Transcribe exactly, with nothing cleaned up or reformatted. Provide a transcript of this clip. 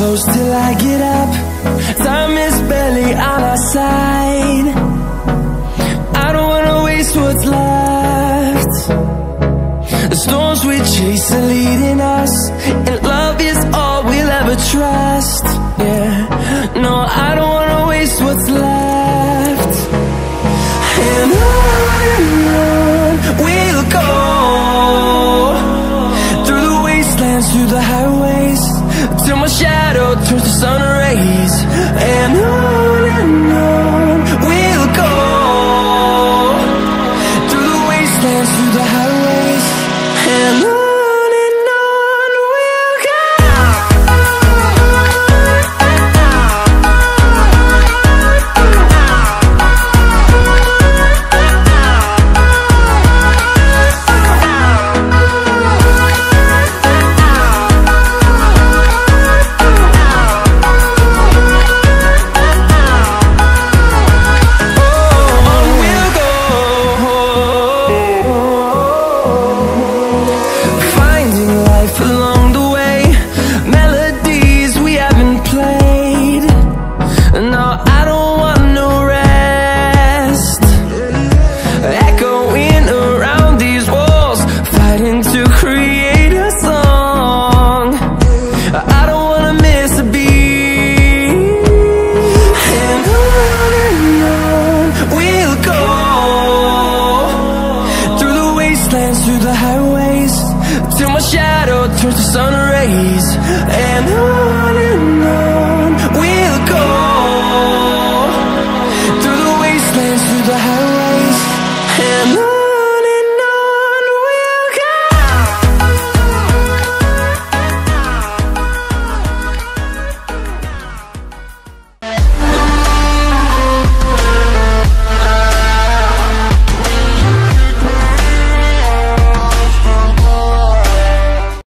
close till I get up. Time is barely on our side. I don't wanna waste what's left. The storms we chase are leading us, and love is all we'll ever trust. Yeah, no, I don't wanna waste what's left. And on and on we'll go, through the wastelands, through the highways, till my shadow turns to sun rays. And on and on we'll go, through the wastelands, through the highways, and on. Through the highways, till my shadow turns to sun rays. And on and on